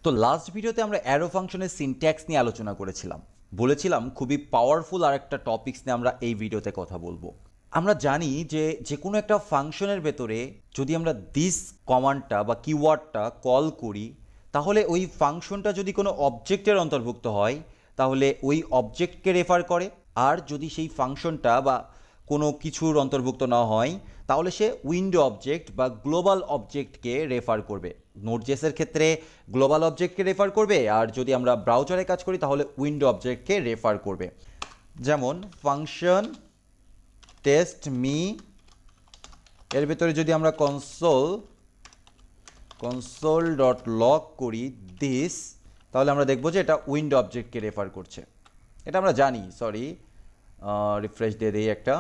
তো লাস্ট ভিডিওতে আমরা অ্যারো ফাংশনের সিনট্যাক্স নিয়ে আলোচনা করেছিলাম, বলেছিলাম খুবই পাওয়ারফুল আর একটা টপিকস নিয়ে আমরা এই ভিডিওতে কথা বলবো। আমরা জানি যে যে কোনো একটা ফাংশনের ভেতরে যদি আমরা দিস কমান্ডটা বা কিওয়ার্ডটা কল করি, তাহলে ওই ফাংশনটা যদি কোনো অবজেক্টের অন্তর্ভুক্ত হয় তাহলে ওই অবজেক্টকে রেফার করে, আর যদি সেই ফাংশনটা বা কোনো কিছুর অন্তর্ভুক্ত না হয় তাহলে সে উইন্ডো অবজেক্ট বা গ্লোবাল অবজেক্টকে রেফার করবে। নোডজেসের ক্ষেত্রে গ্লোবাল অবজেক্টকে রেফার করবে, আর যদি আমরা ব্রাউজারে কাজ করি তাহলে উইন্ডো অবজেক্টকে রেফার করবে। যেমন ফাংশন টেস্ট মি এর ভেতরে যদি আমরা কনসোল ডট লগ করি দিস, তাহলে আমরা দেখব যে এটা উইন্ডো অবজেক্টকে রেফার করছে। এটা আমরা জানি, সরি রিফ্রেশ দিয়ে দিই একটা।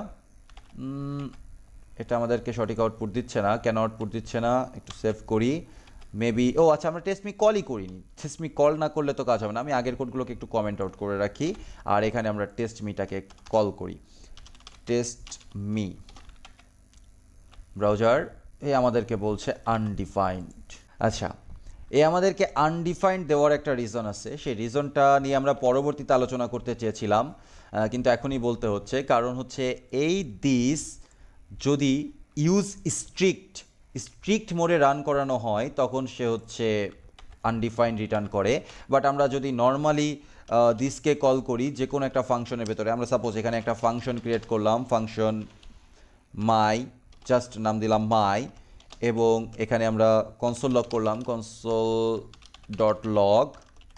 এটা আমাদেরকে সঠিক আউটপুট দিচ্ছে না, কেন আউটপুট দিচ্ছে না একটু সেভ করি। মেবি আচ্ছা আমরা টেস্ট মি কলই করিনি। টেস্ট মি কল না করলে তো কাজ হবে না। আমি আগের কোডগুলোকে একটু কমেন্ট আউট করে রাখি, আর এখানে আমরা টেস্ট মিটাকে কল করি। টেস্ট মি ব্রাউজার আমাদেরকে বলছে আনডিফাইন্ড। আচ্ছা, আমাদেরকে আনডিফাইন্ড দেওয়ার একটা রিজন আছে, সেই রিজনটা নিয়ে আমরা পরবর্তীতে আলোচনা করতে চেয়েছিলাম, কিন্তু এখনই বলতে হচ্ছে। কারণ হচ্ছে এই দিস যদি ইউজ স্ট্রিক্ট মোডে রান করানো হয় তখন সে হচ্ছে আনডিফাইন্ড রিটার্ন করে। বাট আমরা যদি নর্মালি দিসকে কল করি যে কোনো একটা ফাংশনের ভেতরে, আমরা সাপোজ এখানে একটা ফাংশন ক্রিয়েট করলাম, ফাংশন মাই, জাস্ট নাম দিলাম মাই, এবং এখানে আমরা কনসোল লগ করলাম, কনসোল ডট লগ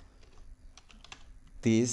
দিস,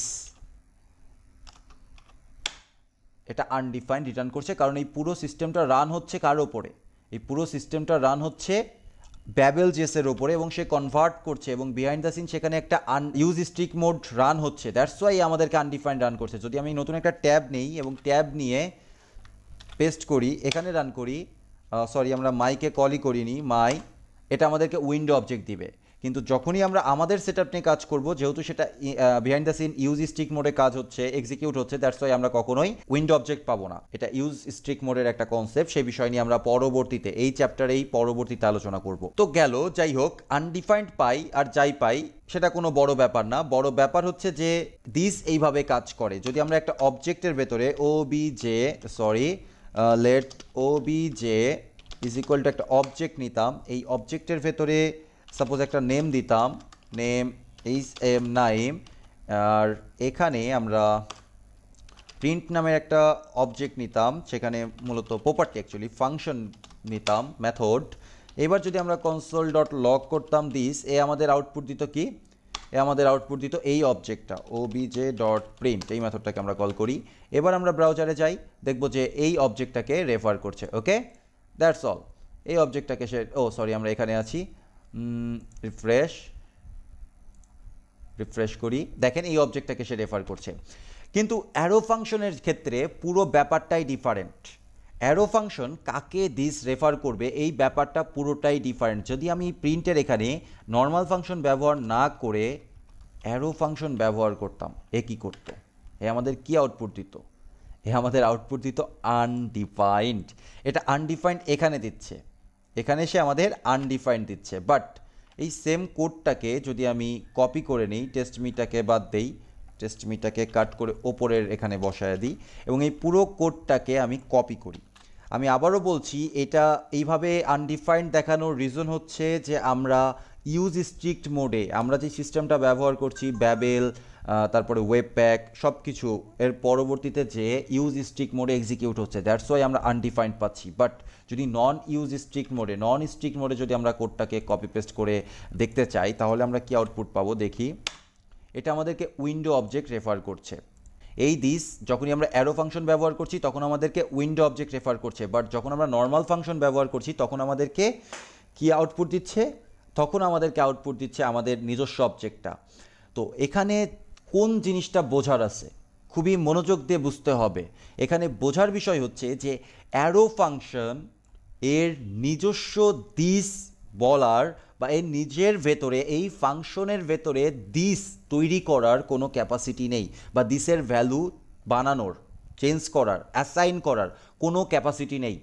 এটা আনডিফাইন্ড রিটার্ন করছে। কারণ এই পুরো সিস্টেমটা রান হচ্ছে কার ওপরে? এই পুরো সিস্টেমটা রান হচ্ছে ব্যাবেল জেসের ওপরে, এবং সে কনভার্ট করছে, এবং বিহাইন্ড দ্য সিন সেখানে একটা ইউজ স্ট্রিক্ট মোড রান হচ্ছে। দ্যাটস ওয়াই আমাদেরকে আনডিফাইন্ড রান করছে। যদি আমি নতুন একটা ট্যাব নেই এবং ট্যাব নিয়ে পেস্ট করি, এখানে রান করি, সরি আমরা মাইকে কলই করিনি, মাই, এটা আমাদেরকে উইন্ডো অবজেক্ট দিবে। কিন্তু যখনই আমরা আমাদের সেটআপ নিয়ে কাজ করব, যেহেতু সেটা behind the scene use strict মোডে কাজ হচ্ছে, এক্সিকিউট হচ্ছে, দ্যাটস ওয়াই আমরা কখনোই উইন্ডো অবজেক্ট পাবো না। এটা ইউজ স্ট্রিক্ট মোডের একটা কনসেপ্ট, সেই বিষয় নিয়ে আমরা পরবর্তীতে এই চ্যাপ্টারেই পরবর্তীতে আলোচনা করব। তো গেল, যাই হোক, আনডিফাইন্ড পাই আর যাই পাই সেটা কোনো বড় ব্যাপার না। বড় ব্যাপার হচ্ছে যে দিস এইভাবে কাজ করে। যদি আমরা একটা অবজেক্টের ভেতরে let obj is equal to একটা অবজেক্ট নিতাম, এই অবজেক্টের ভেতরে সাপোজ একটা নেম দিতাম, নেম নাইম, আর এখানে আমরা প্রিন্ট নামের একটা অবজেক্ট নিতাম, সেখানে মূলত প্রপার্টি অ্যাকচুয়ালি ফাংশন নিতাম, মেথড। এবার যদি আমরা কনসোল ডট লগ করতাম দিস, আমাদের আউটপুট দিত কি? আমাদের আউটপুট দিত এই অবজেক্টটা ওবিজে ডট প্রিন্ট, এই মেথডটাকে আমরা কল করি। এবার আমরা ব্রাউজারে যাই, দেখব যে এই অবজেক্টটাকে রেফার করছে। Okay, that's all. এই অবজেক্টটাকে সে আমরা এখানে আছি, রিফ্রেশ করি, দেখেন এই অবজেক্টটাকে সে রেফার করছে। কিন্তু অ্যারো ফাংশনের ক্ষেত্রে পুরো ব্যাপারটাই ডিফারেন্ট। অ্যারো ফাংশন কাকে দিস রেফার করবে এই ব্যাপারটা পুরোটাই ডিফারেন্ট। যদি আমি প্রিন্টের এখানে নর্মাল ফাংশন ব্যবহার না করে অ্যারো ফাংশন ব্যবহার করতাম, কি করতো? আমাদের কি আউটপুট দিত? আমাদের আউটপুট দিত আনডিফাইন্ড। এটা আনডিফাইন্ড এখানে দিচ্ছে, এখানে সে আমাদের আনডিফাইন্ড দিচ্ছে। বাট এই সেম কোডটাকে যদি আমি কপি করে নিই, টেস্ট মিটাকে বাদ দেই, টেস্ট মিটাকে কাট করে ওপরের এখানে বসায় দিই, এবং এই পুরো কোডটাকে আমি কপি করি। আমি আবারও বলছি, এটা এইভাবে আনডিফাইন্ড দেখানোর রিজন হচ্ছে যে আমরা ইউজ স্ট্রিক্ট মোডে, আমরা যে সিস্টেমটা ব্যবহার করছি ব্যাবেল, তারপরে ওয়েব প্যাক, সব কিছু এর পরবর্তীতে যে ইউজ স্ট্রিক্ট মোডে এক্সিকিউট হচ্ছে, দ্যাটস ওয়াই আমরা আনডিফাইন্ড পাচ্ছি। বাট যদি নন স্ট্রিক্ট মোডে যদি আমরা কোডটাকে কপি পেস্ট করে দেখতে চাই, তাহলে আমরা কি আউটপুট পাবো দেখি। এটা আমাদেরকে উইন্ডো অবজেক্ট রেফার করছে। এই দিস যখনই আমরা অ্যারো ফাংশন ব্যবহার করছি তখন আমাদেরকে উইন্ডো অবজেক্ট রেফার করছে, বাট যখন আমরা নর্মাল ফাংশন ব্যবহার করছি তখন আমাদেরকে কি আউটপুট দিচ্ছে? তখন আমাদেরকে আউটপুট দিচ্ছে আমাদের নিজস্ব অবজেক্টটা। তো এখানে কোন জিনিসটা বোঝার আছে, খুবই মনোযোগ দিয়ে বুঝতে হবে। এখানে বোঝার বিষয় হচ্ছে যে অ্যারো ফাংশন এর নিজস্ব দিস বলার বা এর নিজের ভেতরে, এই ফাংশনের ভেতরে দিস তৈরি করার কোনো ক্যাপাসিটি নেই, বা দিসের ভ্যালু বানানোর, চেঞ্জ করার, অ্যাসাইন করার কোনো ক্যাপাসিটি নেই।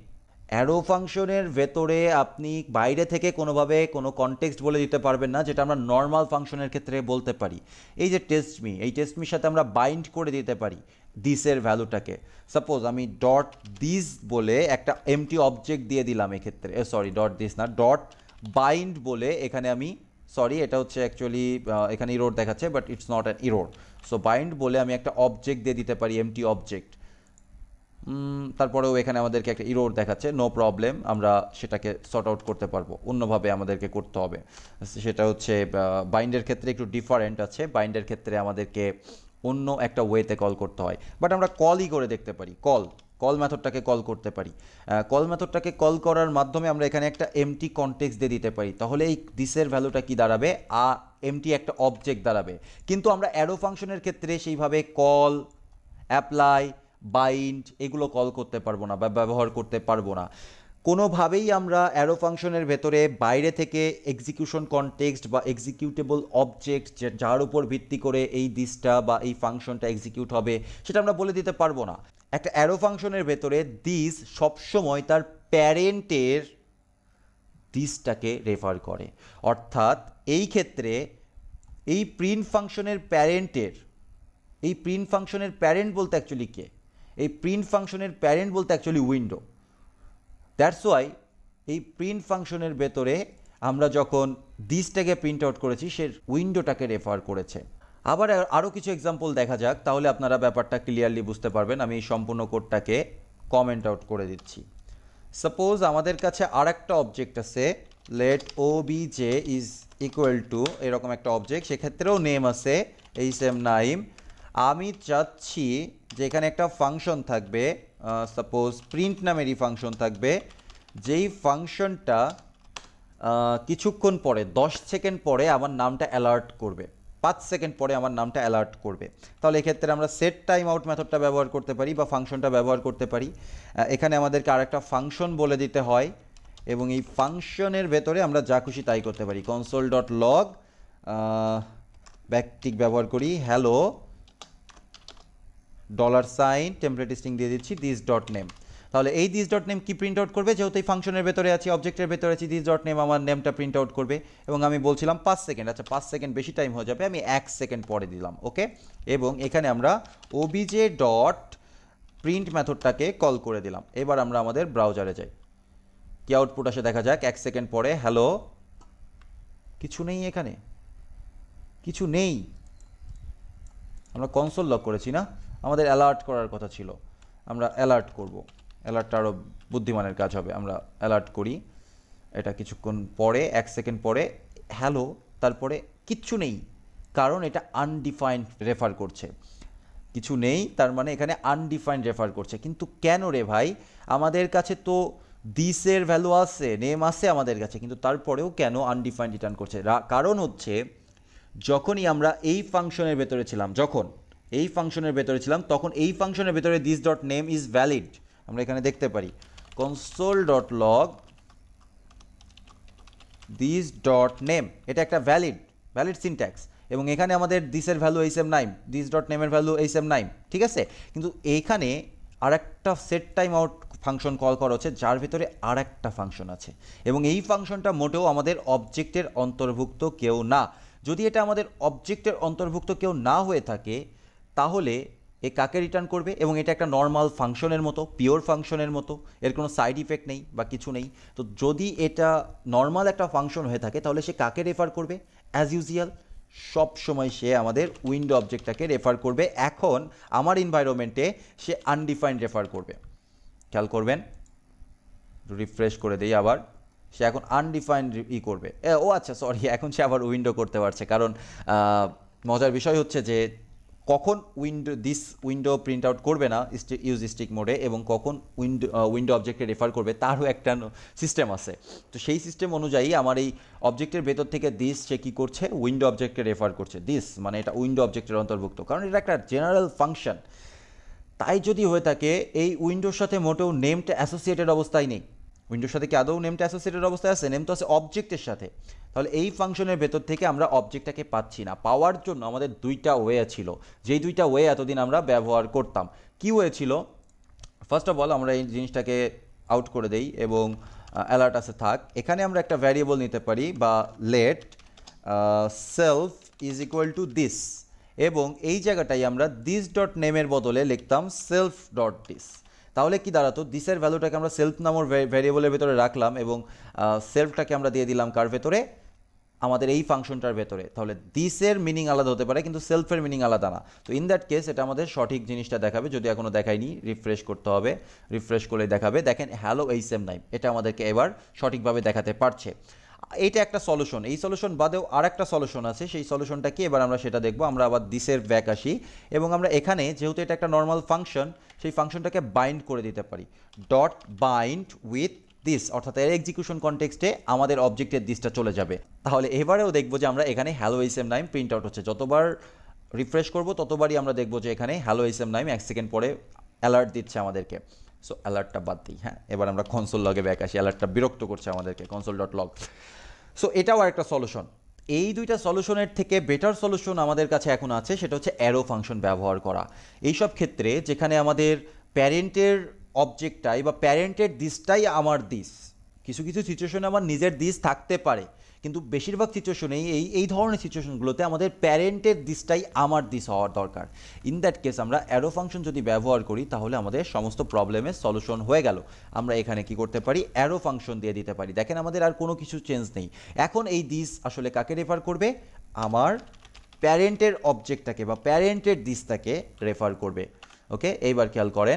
অ্যারো ফাংশনের ভেতরে আপনি বাইরে থেকে কোনোভাবে কোনো কনটেক্সট বলে দিতে পারবেন না, যেটা আমরা নর্মাল ফাংশনের ক্ষেত্রে বলতে পারি। এই যে টেস্টমি, এই টেস্টমির সাথে আমরা বাইন্ড করে দিতে পারি দিসের ভ্যালুটাকে। সাপোজ আমি ডট দিস বলে একটা এমটি অবজেক্ট দিয়ে দিলাম এক্ষেত্রে, সরি ডট দিস না, ডট বাইন্ড বলে এখানে আমি, সরি এটা হচ্ছে অ্যাকচুয়ালি এখানে ইরোর দেখাচ্ছে, but it's not an error. So bind বলে আমি একটা অবজেক্ট দিয়ে দিতে পারি, এমটি অবজেক্ট। তারপরেও এখানে আমাদেরকে একটা ইরোর দেখাচ্ছে, নো প্রবলেম, আমরা সেটাকে সর্ট আউট করতে পারবো, অন্যভাবে আমাদেরকে করতে হবে। সেটা হচ্ছে বাইন্ডের ক্ষেত্রে একটু ডিফারেন্ট আছে, বাইন্ডের ক্ষেত্রে আমাদেরকে অন্য একটা ওয়েতে কল করতে হয়, বাট আমরা কলই করে দেখতে পারি, কল মেথডটাকে কল করতে পারি। কল মেথডটাকে কল করার মাধ্যমে আমরা এখানে একটা এমটি কনটেক্সট দিয়ে দিতে পারি, তাহলে এই দিসের ভ্যালুটা কি দাঁড়াবে, এমটি একটা অবজেক্ট দাঁড়াবে। কিন্তু আমরা অ্যারো ফাংশনের ক্ষেত্রে সেইভাবে কল, অ্যাপ্লাই, বাইন্ড এগুলো কল করতে পারবো না বা ব্যবহার করতে পারবো না কোনোভাবেই। আমরা অ্যারো ফাংশনের ভেতরে বাইরে থেকে এক্সিকিউশন কনটেক্সট বা এক্সিকিউটেবল অবজেক্ট যার উপর ভিত্তি করে এই দিসটা বা এই ফাংশনটা এক্সিকিউট হবে সেটা আমরা বলে দিতে পারবো না। একটা অ্যারো ফাংশনের ভেতরে দিস সবসময় তার প্যারেন্টের দিসটাকে রেফার করে, অর্থাৎ এই ক্ষেত্রে এই প্রিন্ট ফাংশনের প্যারেন্ট বলতে অ্যাকচুয়ালি কে, এই প্রিন্ট ফাংশনের প্যারেন্ট বলতে অ্যাকচুয়ালি উইন্ডো। দ্যাটস ওয়াই এই প্রিন্ট ফাংশনের ভেতরে আমরা যখন দিসটাকে প্রিন্ট আউট করেছি সে উইন্ডোটাকে রেফার করেছে। আবার আরও কিছু এক্সাম্পল দেখা যাক, তাহলে আপনারা ব্যাপারটা ক্লিয়ারলি বুঝতে পারবেন। আমি এই সম্পূর্ণ কোডটাকে কমেন্ট আউট করে দিচ্ছি। সাপোজ আমাদের কাছে আর একটা অবজেক্ট আছে, let O B J is equal to এরকম একটা অবজেক্ট, সেক্ষেত্রেও নেম আছে এই সেম নাইম। আমি চাচ্ছি যে এখানে একটা ফাংশন থাকবে, সাপোজ প্রিন্ট নামেরই ফাংশন থাকবে, যেই ফাংশনটা কিছুক্ষণ পরে 10 সেকেন্ড পরে আমার নামটা অ্যালার্ট করবে, 5 সেকেন্ড পরে আমার নামটা অ্যালার্ট করবে। তাহলে এক্ষেত্রে আমরা সেট টাইম আউট মেথডটা ব্যবহার করতে পারি বা ফাংশনটা ব্যবহার করতে পারি। এখানে আমাদেরকে আরেকটা ফাংশন বলে দিতে হয় এবং এই ফাংশনের ভেতরে আমরা যা খুশি তাই করতে পারি। কনসোল ডট লগ ব্যাকটিক ব্যবহার করি, হ্যালো $, টেমপ্লেট স্ট্রিং দিয়ে দিচ্ছি দিস ডট নেম। তাহলে এই দিস ডট নেম কি প্রিন্ট আউট করবে, যেহেতু এই ফাংশনের ভেতরে আছি, অবজেক্টের ভেতরে আছি, দিস ডট নেম আমার নেমটা প্রিন্ট আউট করবে। এবং আমি বলছিলাম 5 সেকেন্ড, আচ্ছা 5 সেকেন্ড বেশি টাইম হয়ে যাবে, আমি 1 সেকেন্ড পরে দিলাম, ওকে। এবং এখানে আমরা ওবিজে ডট প্রিন্ট মেথডটাকে কল করে দিলাম। এবার আমরা আমাদের ব্রাউজারে যাই, কি আউটপুট আসে দেখা যাক। 1 সেকেন্ড পরে হ্যালো, কিছু নেই, এখানে কিছু নেই। আমরা কনসোল লক করেছি না, আমাদের অ্যালার্ট করার কথা ছিল, আমরা অ্যালার্ট করব। অ্যালার্টটা আরও বুদ্ধিমানের কাজ হবে, আমরা অ্যালার্ট করি। এটা কিছুক্ষণ পরে 1 সেকেন্ড পরে হ্যালো, তারপরে কিচ্ছু নেই, কারণ এটা আনডিফাইন্ড রেফার করছে। কিছু নেই তার মানে এখানে আনডিফাইন্ড রেফার করছে। কিন্তু কেন রে ভাই, আমাদের কাছে তো দিসের ভ্যালু আছে, নেম আছে আমাদের কাছে, কিন্তু তারপরেও কেন আনডিফাইন্ড রিটার্ন করছে? কারণ হচ্ছে যখনই আমরা এই ফাংশনের ভেতরে ছিলাম, তখন এই ফাংশনের ভেতরে this dot name is valid, আমরা এখানে দেখতে পারি console dot log this dot name, এটা একটা ভ্যালিড সিনট্যাক্স। এবং এখানে আমাদের দিসের ভ্যালু এই সেম নাইম, দিস ডট নেমের ভ্যালু এই সেম নাইম, ঠিক আছে। কিন্তু এইখানে আর একটা set time out function call করা হচ্ছে, যার ভিতরে আর একটা ফাংশন আছে, এবং এই ফাংশনটা মোটেও আমাদের অবজেক্টের অন্তর্ভুক্ত কেউ না। যদি এটা আমাদের অবজেক্টের অন্তর্ভুক্ত কেউ না হয়ে থাকে তাহলে এ কাকে রিটার্ন করবে? এবং এটা একটা নর্মাল ফাংশনের মতো, পিওর ফাংশনের মতো, এর কোনো সাইড ইফেক্ট নেই বা কিছু নেই। তো যদি এটা নর্মাল একটা ফাংশন হয়ে থাকে তাহলে সে কাকে রেফার করবে? অ্যাজ ইউজুয়াল সব সময় সে আমাদের উইন্ডো অবজেক্টটাকে রেফার করবে। এখন আমার এনভায়রনমেন্টে সে আনডিফাইন্ড রেফার করবে, খেয়াল করবেন, রিফ্রেশ করে দেই আবার, সে এখন আনডিফাইন্ড করবে। ও আচ্ছা সরি, এখন সে আবার উইন্ডো করতে পারছে, কারণ মজার বিষয় হচ্ছে যে কখন উইন্ডো প্রিন্ট আউট করবে না ইউজ স্টিক মোডে, এবং কখন উইন্ডো অবজেক্টে রেফার করবে তারও একটা সিস্টেম আছে। তো সেই সিস্টেম অনুযায়ী আমার এই অবজেক্টের ভেতর থেকে দিস সে কী করছে, উইন্ডো অবজেক্টকে রেফার করছে। দিস মানে এটা উইন্ডো অবজেক্টের অন্তর্ভুক্ত, কারণ এটা একটা জেনারেল ফাংশন। তাই যদি হয়ে থাকে এই উইন্ডোর সাথে মোটেও নেমটা অ্যাসোসিয়েটেড অবস্থায় নেই, উইন্ডোর সাথে কি আদৌ নেমটা অ্যাসোসিয়েটেড অবস্থায় আছে? নেম তো আছে অবজেক্টের সাথে। তাহলে এই ফাংশনের ভেতর থেকে আমরা অবজেক্টটাকে পাচ্ছি না। পাওয়ার জন্য আমাদের দুইটা ওয়ে ছিল, যেই দুইটা ওয়ে এতদিন আমরা ব্যবহার করতাম। কি ওয়ে ছিল? ফার্স্ট অফ অল আমরা এই জিনিসটাকে আউট করে দেই এবং অ্যালার্ট আছে থাক। এখানে আমরা একটা ভ্যারিয়েবল নিতে পারি বা let self is equal to this, এবং এই জায়গাটাই আমরা দিস ডট নেমের বদলে লিখতাম সেলফ ডট দিস। তাহলে কি দাঁড়াতো, দিসের ভ্যালুটাকে আমরা সেলফ নামের ভ্যারিয়েবলের ভেতরে রাখলাম এবং সেলফটাকে আমরা দিয়ে দিলাম কার ভেতরে, আমাদের এই ফাংশনটার ভেতরে। তাহলে দিসের মিনিং আলাদা হতে পারে কিন্তু সেলফের মিনিং আলাদা না। তো ইন দ্যাট কেস এটা আমাদের সঠিক জিনিসটা দেখাবে, যদি এখনও দেখায়নি রিফ্রেশ করতে হবে, রিফ্রেশ করলে দেখাবে। দেখেন হ্যালো এইচএম নাইম, এটা আমাদেরকে এবার সঠিকভাবে দেখাতে পারছে। এইটা একটা সলিউশন। এই সলিউশন বাদেও আর একটা সলিউশন আছে, সেই সলিউশনটা কি এবার আমরা সেটা দেখবো। আমরা আবার দিসের ব্যাক আসি এবং আমরা এখানে যেহেতু এটা একটা নর্মাল ফাংশন, সেই ফাংশনটাকে বাইন্ড করে দিতে পারি, ডট বাইন্ড উইথ দিস, অর্থাৎ এর এক্সিকিউশন কনটেক্সটে আমাদের অবজেক্টের দিসটা চলে যাবে। তাহলে এবারেও দেখবো যে আমরা এখানে hello HM Naim print out হচ্ছে। যতবার রিফ্রেশ করব ততবারই আমরা দেখবো যে এখানে হ্যালো এইচএম নাইম 1 সেকেন্ড পরে অ্যালার্ট দিচ্ছে আমাদেরকে। সো অ্যালার্টটা বাদ দিই, হ্যাঁ এবার আমরা কনসোল লগে ব্যাক আসি, অ্যালার্টটা বিরক্ত করছে আমাদেরকে, কনসোল ডট লগ। সো এটাও আরেকটা সলিউশন। এই দুইটা সলিউশনের থেকে বেটার সলিউশন আমাদের কাছে এখন আছে, সেটা হচ্ছে অ্যারো ফাংশন ব্যবহার করা। এইসব ক্ষেত্রে যেখানে আমাদের প্যারেন্টের অবজেক্টটাই বা প্যারেন্টের দিসটাই আমার দিস, কিছু কিছু সিচুয়েশনে আমার নিজের দিস থাকতে পারে, কিন্তু বেশিরভাগ সিচুয়েশনেই এই ধরনের সিচুয়েশনগুলোতে আমাদের প্যারেন্টের দিসটাই আমার দিস হওয়ার দরকার। ইন দ্যাট কেস আমরা অ্যারো ফাংশন যদি ব্যবহার করি তাহলে আমাদের সমস্ত প্রবলেমের সলিউশন হয়ে গেল। আমরা এখানে কি করতে পারি, অ্যারো ফাংশন দিয়ে দিতে পারি। দেখেন আমাদের আর কোনো কিছু চেঞ্জ নেই। এখন এই দিস আসলে কাকে রেফার করবে, আমার প্যারেন্টের অবজেক্টটাকে বা প্যারেন্টের দিসটাকে রেফার করবে। ওকে, এইবার খেয়াল করেন,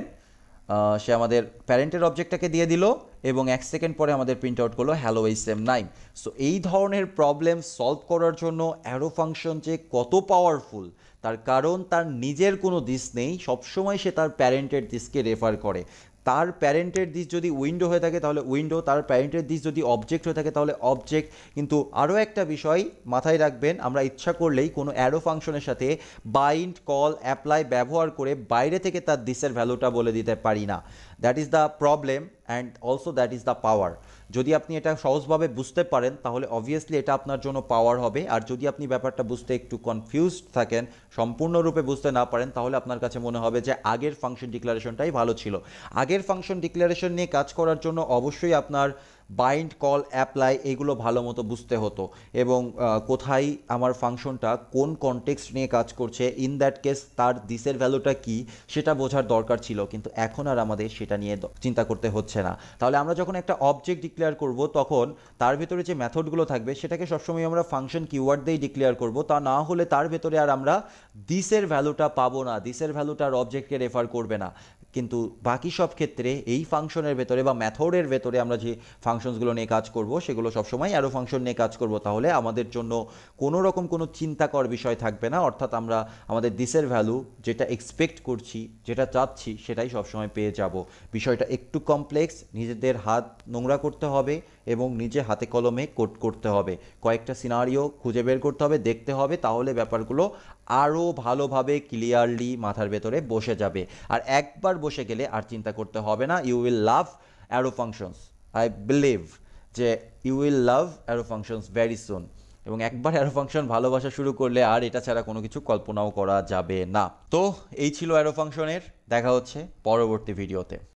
সে আমাদের প্যারেন্টের অবজেক্টটাকে দিয়ে দিল এবং 1 সেকেন্ড পরে আমাদের প্রিন্ট আউট করলো হ্যালো এইচএম নাইম। সো এই ধরনের প্রবলেম সলভ করার জন্য অ্যারো ফাংশন যে কত পাওয়ারফুল, তার কারণ তার নিজের কোনো দিস নেই, সবসময় সে তার প্যারেন্টের দিসকে রেফার করে। তার প্যারেন্টের দিস যদি উইন্ডো হয়ে থাকে তাহলে উইন্ডো, তার প্যারেন্টের দিস যদি অবজেক্ট হয়ে থাকে তাহলে অবজেক্ট। কিন্তু আরও একটা বিষয় মাথায় রাখবেন, আমরা ইচ্ছা করলেই কোনো অ্যারো ফাংশনের সাথে বাইন্ড, কল, অ্যাপ্লাই ব্যবহার করে বাইরে থেকে তার দিসের ভ্যালুটা বলে দিতে পারি না। That is the problem and also that is the power. যদি আপনি এটা সহজভাবে বুঝতে পারেন তাহলে অবভিয়াসলি এটা আপনার জন্য পাওয়ার হবে, আর যদি আপনি ব্যাপারটা বুঝতে একটু কনফিউজড থাকেন, সম্পূর্ণরূপে বুঝতে না পারেন, তাহলে আপনার কাছে মনে হবে যে আগের ফাংশন ডিক্লারেশনটাই ভালো ছিল। আগের ফাংশন ডিক্লারেশন নিয়ে কাজ করার জন্য অবশ্যই আপনার বাইন্ড, কল, অ্যাপ্লাই এগুলো ভালো মতো বুঝতে হতো এবং কোথায় আমার ফাংশনটা কোন কনটেক্সট নিয়ে কাজ করছে, ইন দ্যাট কেস তার দিসের ভ্যালুটা কি সেটা বোঝার দরকার ছিল, কিন্তু এখন আর আমাদের সেটা নিয়ে চিন্তা করতে হচ্ছে না। তাহলে আমরা যখন একটা অবজেক্ট ডিক্লেয়ার করব তখন তার ভেতরে যে মেথডগুলো থাকবে সেটাকে সবসময় আমরা ফাংশন কিওয়ার্ড দিয়েই ডিক্লেয়ার করব, তা না হলে তার ভেতরে আর আমরা দিসের ভ্যালুটা পাবো না, দিসের ভ্যালুটা আর অবজেক্টকে রেফার করবে না। কিন্তু বাকি সব ক্ষেত্রে এই ফাংশনের ভেতরে বা মেথডের ভেতরে আমরা যে ফাংশনসগুলো নিয়ে কাজ করব সেগুলো সবসময় অ্যারো ফাংশন নিয়ে কাজ করব। তাহলে আমাদের জন্য কোনো রকম কোনো চিন্তাকর বিষয় থাকবে না, অর্থাৎ আমরা আমাদের দিসের ভ্যালু যেটা এক্সপেক্ট করছি, যেটা চাচ্ছি সেটাই সবসময় পেয়ে যাব। বিষয়টা একটু কমপ্লেক্স, নিজেদের হাত নোংরা করতে হবে এবং নিজে হাতে কলমে কোড করতে হবে, কয়েকটা সিনারিও খুঁজে বের করতে হবে, দেখতে হবে, তাহলে ব্যাপারগুলো আরও ভালোভাবে ক্লিয়ারলি মাথার ভেতরে বসে যাবে। আর একবার বসে গেলে আর চিন্তা করতে হবে না। You will love arrow functions, I believe যে you will love arrow functions very soon. এবং একবার অ্যারো ফাংশন ভালোবাসা শুরু করলে আর এটা ছাড়া কোনো কিছু কল্পনাও করা যাবে না। তো এই ছিল অ্যারো ফাংশনের, দেখা হচ্ছে পরবর্তী ভিডিওতে।